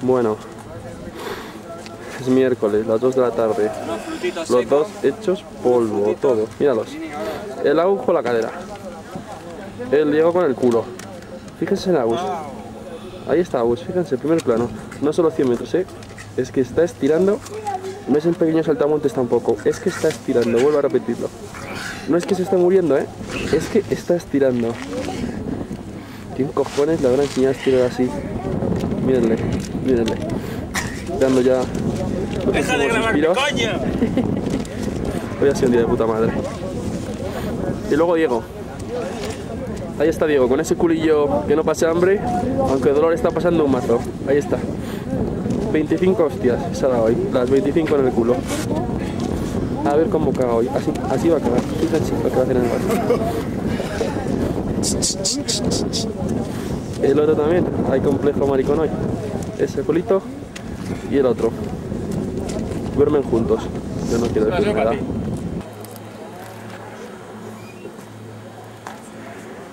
Bueno, es miércoles, las 2 de la tarde. Los dos hechos polvo, todo. Míralos. El Agus con la cadera. El Diego con el culo. Fíjense en Agus. Ahí está Agus, fíjense, primer plano. No solo 100 metros, es que está estirando. No es el pequeño saltamontes tampoco. Es que está estirando, vuelvo a repetirlo. No es que se esté muriendo, es que está estirando. ¿Quién cojones le habrá enseñado a estirar así? Mírenle, mírenle. Dando ya los ¡Deja de grabarme, coño! Hoy ha sido un día de puta madre. Y luego Diego. Ahí está Diego, con ese culillo que no pase hambre, aunque el dolor está pasando un mazo. Ahí está. 25 hostias se ha dado hoy, las 25 en el culo. A ver cómo caga hoy. Así va a cagar. Fíjense lo que va a hacer en el baño. El otro también, hay complejo maricón hoy. Ese culito y el otro. Duermen juntos. Yo no quiero decir nada.